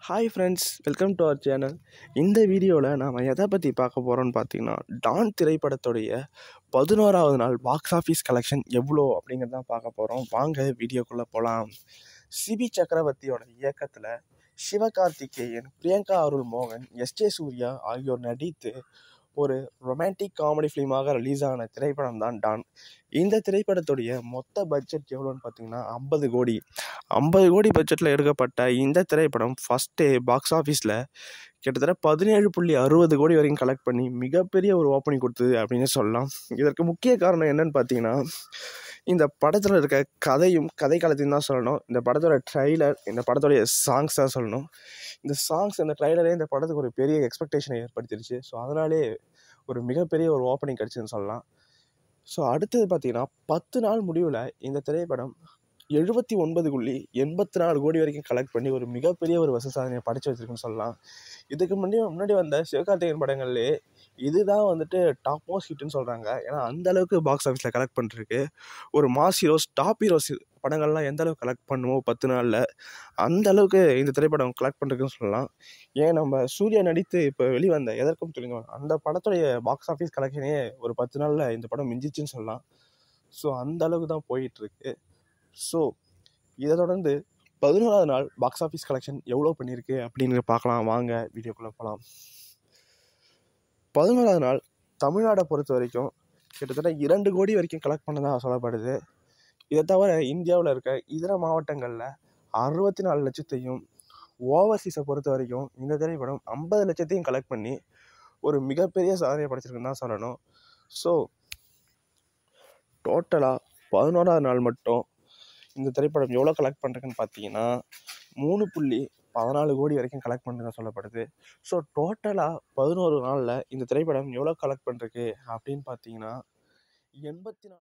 Hi friends, welcome to our channel. இந்த வீடியோவில் நாம் எதை பற்றி பார்க்க போகிறோம்னு பார்த்தீங்கன்னா, டான் திரைப்படத்துடைய 11வது நாள் பாக்ஸ் ஆஃபீஸ் கலெக்ஷன் எவ்வளோ அப்படிங்கிறதான் பார்க்க போகிறோம். வாங்க வீடியோக்குள்ளே போகலாம். சிபி சக்கரவர்த்தியோட இயக்கத்தில் சிவகார்த்திகேயன், பிரியங்கா அருள் மோகன், எஸ்ஜே சூர்யா ஆகியோர் நடித்து ஒரு ரொமான்டிக் காமெடி ஃபிலிமாக ரிலீஸ் ஆன திரைப்படம் தான் டான். இந்த திரைப்படத்துடைய மொத்த பட்ஜெட் எவ்வளோன்னு பார்த்தீங்கன்னா 50 கோடி பட்ஜெட்டில் எடுக்கப்பட்ட இந்த திரைப்படம் ஃபஸ்ட் டே பாக்ஸ் ஆஃபீஸில் கிட்டத்தட்ட 17.60 கோடி வரைக்கும் கலெக்ட் பண்ணி மிகப்பெரிய ஒரு ஓப்பனிங் கொடுத்தது அப்படின்னு சொல்லலாம். இதற்கு முக்கிய காரணம் என்னன்னு பார்த்தீங்கன்னா, இந்த படத்தில் இருக்க கதை காலத்தையும் தான் சொல்லணும். இந்த படத்தோட ட்ரைலர், இந்த படத்தோடைய சாங்ஸ் தான் சொல்லணும். இந்த சாங்ஸ், இந்த ட்ரைலரே இந்த படத்துக்கு ஒரு பெரிய எக்ஸ்பெக்டேஷனை ஏற்படுத்திடுச்சு. ஸோ அதனாலே ஒரு மிகப்பெரிய ஒரு ஓப்பனிங் கிடச்சிதுன்னு சொல்லலாம். ஸோ அடுத்தது பார்த்தீங்கன்னா 10 நாள் முடிவில் இந்த திரைப்படம் 79.84 கோடி வரைக்கும் கலெக்ட் பண்ணி ஒரு மிகப்பெரிய ஒரு வசூல் சாதனையை படைச்சு வச்சிருக்குன்னு சொல்லலாம். இதுக்கு முன்னாடி வந்த சிவகார்த்திகேயன் படங்கள்லேயே இதுதான் வந்துட்டு டாப் மோஸ்ட் ஹிட்னு சொல்கிறாங்க. ஏன்னா அந்த அளவுக்கு பாக்ஸ் ஆஃபீஸில் கலெக்ட் பண்ணிருக்கு. ஒரு மாஸ் ஹீரோஸ், டாப் ஹீரோஸ் படங்கள்லாம் எந்த அளவுக்கு கலெக்ட் பண்ணுவோம் 10 நாளில், அந்த அளவுக்கு இந்த திரைப்படம் கலெக்ட் பண்ணிருக்குன்னு சொல்லலாம். ஏன் நம்ம சூர்யா நடித்து இப்போ வெளிவந்த எதற்கும் துணிந்தவன் அந்த படத்துடைய பாக்ஸ் ஆஃபீஸ் கலெக்ஷனே ஒரு 10 நாளில் இந்த படம் மிஞ்சிச்சுன்னு சொல்லலாம். ஸோ அந்த அளவுக்கு தான் போயிட்டுருக்கு. ஸோ இதை தொடர்ந்து 11வது நாள் பாக்ஸ் ஆஃபீஸ் கலெக்ஷன் எவ்வளோ பண்ணியிருக்கு அப்படின்னு பார்க்கலாம். வாங்க வீடியோக்குள்ளே போகலாம். 11வது நாள் தமிழ்நாடை பொறுத்த வரைக்கும் கிட்டத்தட்ட 2 கோடி வரைக்கும் கலெக்ட் பண்ணதாக சொல்லப்படுது. இதை தவிர இந்தியாவில் இருக்க இதர மாவட்டங்களில் 64 லட்சத்தையும், ஓவர்சீஸை பொறுத்த வரைக்கும் இந்த திரைப்படம் 50 லட்சத்தையும் கலெக்ட் பண்ணி ஒரு மிகப்பெரிய சாதனையை படைச்சிருக்குன்னு தான் சொல்லணும். ஸோ டோட்டலாக 11வது நாள் மட்டும் இந்த திரைப்படம் எவ்வளோ கலெக்ட் பண்ணுறதுன்னு பார்த்தீங்கன்னா 3.14 கோடி வரைக்கும் கலெக்ட் பண்ணுறதா சொல்லப்படுது. ஸோ டோட்டலாக 11 நாளில் இந்த திரைப்படம் எவ்வளோ கலெக்ட் பண்ணுறதுக்கு அப்படின்னு பார்த்தீங்கன்னா 84